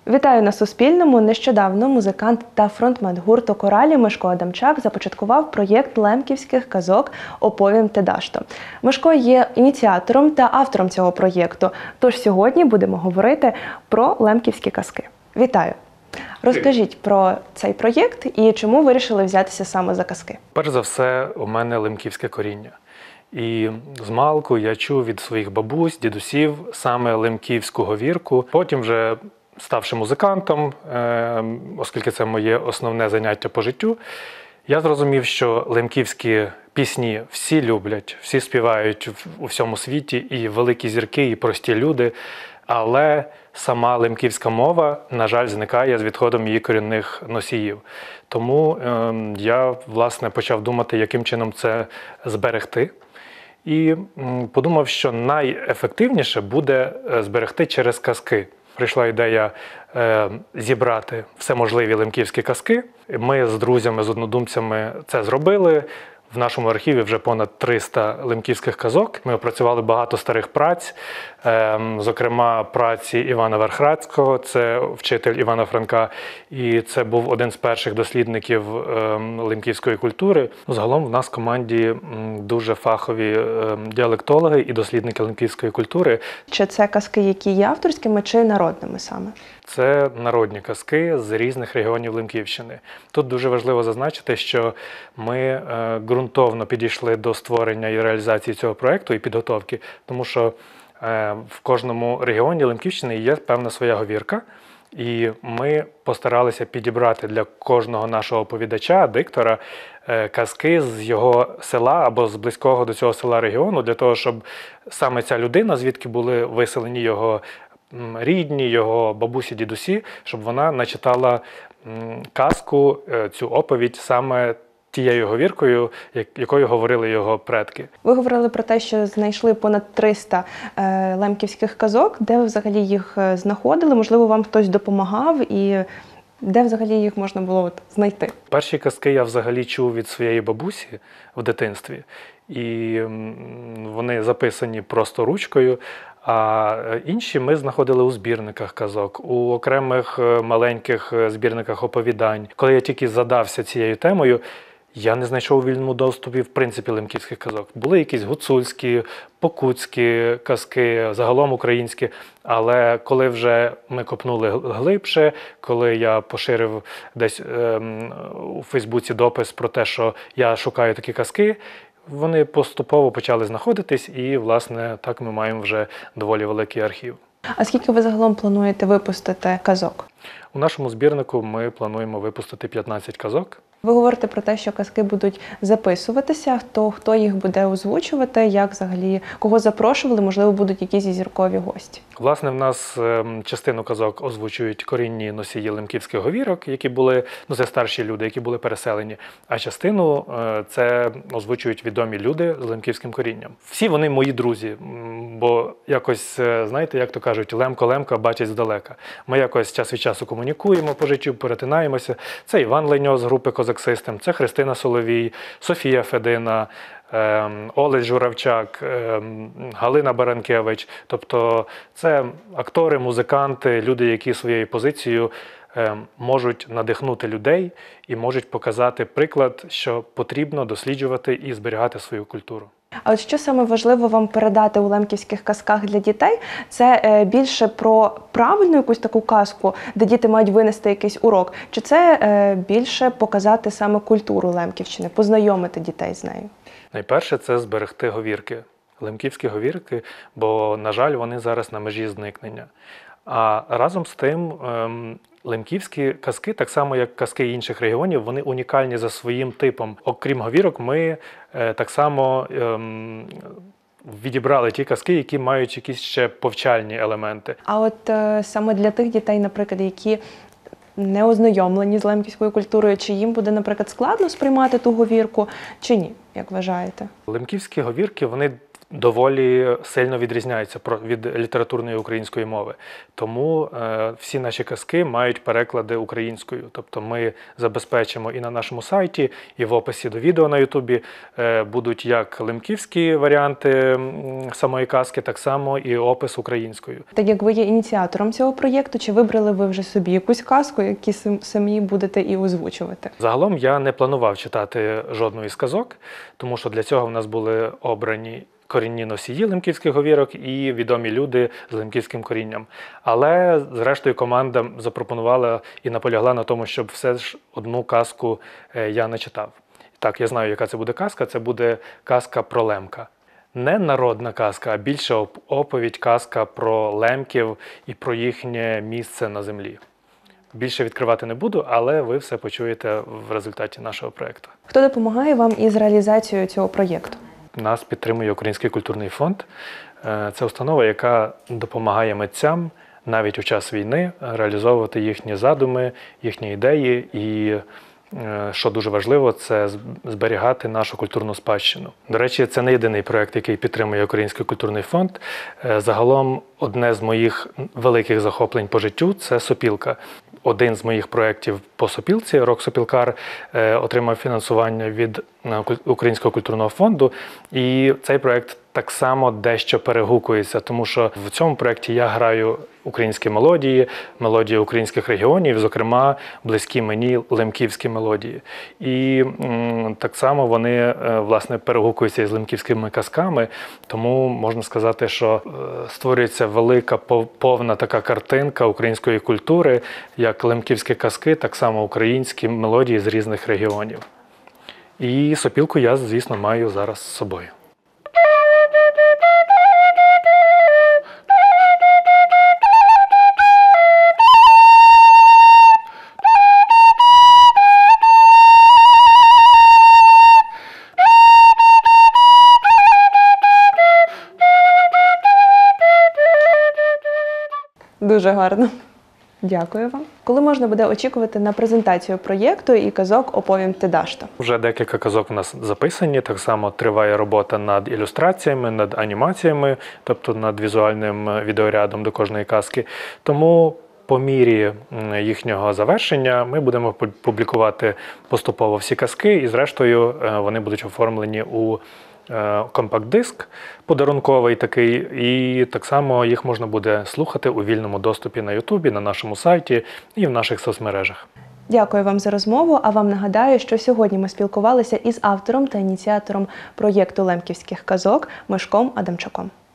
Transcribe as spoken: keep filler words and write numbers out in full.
Вітаю на Суспільному. Нещодавно музикант та фронтмен гурту «Коралі» Мишко Адамчак започаткував проєкт лемківських казок «Оповім те дашто». Мишко є ініціатором та автором цього проєкту, тож сьогодні будемо говорити про лемківські казки. Вітаю! Розкажіть про цей проєкт і чому вирішили взятися саме за казки? Перш за все, у мене лемківське коріння. І змалку я чув від своїх бабусь, дідусів саме лемківську говірку. Потім вже, ставши музикантом, оскільки це моє основне заняття по життю, я зрозумів, що лемківські пісні всі люблять, всі співають у всьому світі, і великі зірки, і прості люди. Але сама лемківська мова, на жаль, зникає з відходом її корінних носіїв. Тому е, я, власне, почав думати, яким чином це зберегти. І м, подумав, що найефективніше буде зберегти через казки. Прийшла ідея е, зібрати всеможливі лемківські казки. Ми з друзями, з однодумцями це зробили. В нашому архіві вже понад триста лемківських казок. Ми опрацювали багато старих праць, зокрема праці Івана Верхрадського, це вчитель Івана Франка, і це був один з перших дослідників лемківської культури. Загалом в нас в команді дуже фахові діалектологи і дослідники лемківської культури. Чи це казки, які є авторськими, чи народними саме? Це народні казки з різних регіонів Лемківщини. Тут дуже важливо зазначити, що ми ґрунтовно підійшли до створення і реалізації цього проєкту і підготовки, тому що в кожному регіоні Лемківщини є певна своя говірка, і ми постаралися підібрати для кожного нашого оповідача, диктора, казки з його села або з близького до цього села регіону, для того, щоб саме ця людина, звідки були виселені його рідні, його бабусі, дідусі, щоб вона начитала казку, цю оповідь саме тією говіркою, якою говорили його предки. Ви говорили про те, що знайшли понад триста е, лемківських казок. Де ви взагалі їх знаходили? Можливо, вам хтось допомагав і де взагалі їх можна було от знайти? Перші казки я взагалі чув від своєї бабусі в дитинстві. І вони записані просто ручкою. А інші ми знаходили у збірниках казок, у окремих маленьких збірниках оповідань. Коли я тільки задався цією темою, я не знайшов у вільному доступі, в принципі, лемківських казок. Були якісь гуцульські, покутські казки, загалом українські. Але коли вже ми копнули глибше, коли я поширив десь ем, у Фейсбуці допис про те, що я шукаю такі казки, вони поступово почали знаходитись, і, власне, так ми маємо вже доволі великий архів. А скільки ви загалом плануєте випустити казок? У нашому збірнику ми плануємо випустити п'ятнадцять казок. Ви говорите про те, що казки будуть записуватися, хто, хто їх буде озвучувати, як взагалі, кого запрошували, можливо, будуть якісь зіркові гості? Власне, в нас частину казок озвучують корінні носії лемківських говірок, які були, ну це старші люди, які були переселені, а частину це озвучують відомі люди з лемківським корінням. Всі вони мої друзі, бо якось, знаєте, як то кажуть, лемко-лемко бачить здалека. Ми якось час від часу комунікуємо по життю, перетинаємося. Це Іван Леньо з групи «Козак Систем», це Христина Соловій, Софія Федина, Олесь Журавчак, Галина Баранкевич. Тобто це актори, музиканти, люди, які своєю позицією можуть надихнути людей і можуть показати приклад, що потрібно досліджувати і зберігати свою культуру. А от що саме важливо вам передати у лемківських казках для дітей? Це більше про правильну якусь таку казку, де діти мають винести якийсь урок? Чи це більше показати саме культуру Лемківщини, познайомити дітей з нею? Найперше – це зберегти говірки. Лемківські говірки, бо, на жаль, вони зараз на межі зникнення. А разом з тим, лемківські казки, так само як казки інших регіонів, вони унікальні за своїм типом. Окрім говірок, ми так само відібрали ті казки, які мають якісь ще повчальні елементи. А от саме для тих дітей, наприклад, які не ознайомлені з лемківською культурою, чи їм буде, наприклад, складно сприймати ту говірку, чи ні, як вважаєте? Лемківські говірки, вони доволі сильно відрізняється від літературної української мови. Тому е, всі наші казки мають переклади українською. Тобто ми забезпечимо і на нашому сайті, і в описі до відео на Ютубі е, будуть як лемківські варіанти самої казки, так само і опис українською. Так як ви є ініціатором цього проєкту, чи вибрали ви вже собі якусь казку, які самі будете і озвучувати? Загалом я не планував читати жодної з казок, тому що для цього в нас були обрані корінні носії лемківських говірок і відомі люди з лемківським корінням. Але, зрештою, команда запропонувала і наполягла на тому, щоб все ж одну казку я не читав. Так, я знаю, яка це буде казка. Це буде казка про лемка. Не народна казка, а більше оповідь, казка про лемків і про їхнє місце на землі. Більше відкривати не буду, але ви все почуєте в результаті нашого проєкту. Хто допомагає вам із реалізацією цього проєкту? Нас підтримує Український культурний фонд. Це установа, яка допомагає митцям навіть у час війни реалізовувати їхні задуми, їхні ідеї і, що дуже важливо, це зберігати нашу культурну спадщину. До речі, це не єдиний проєкт, який підтримує Український культурний фонд. Загалом, одне з моїх великих захоплень по життю – це сопілка. Один з моїх проєктів по сопілці, «Рок-сопілкар», отримав фінансування від Українського культурного фонду. І цей проєкт так само дещо перегукується, тому що в цьому проєкті я граю українські мелодії, мелодії українських регіонів, зокрема, близькі мені лемківські мелодії. І м, так само вони, власне, перегукуються із лемківськими казками, тому можна сказати, що е, створюється велика, повна така картинка української культури, як лемківські казки, так само українські мелодії з різних регіонів. І сопілку я, звісно, маю зараз з собою. Дуже гарно. Дякую вам. Коли можна буде очікувати на презентацію проєкту і казок «Оповім те дашто»? Вже декілька казок у нас записані, так само триває робота над ілюстраціями, над анімаціями, тобто над візуальним відеорядом до кожної казки. Тому по мірі їхнього завершення ми будемо публікувати поступово всі казки, і зрештою вони будуть оформлені у компакт-диск подарунковий такий, і так само їх можна буде слухати у вільному доступі на Ютубі, на нашому сайті і в наших соцмережах. Дякую вам за розмову, а вам нагадаю, що сьогодні ми спілкувалися із автором та ініціатором проєкту лемківських казок Мишком Адамчуком.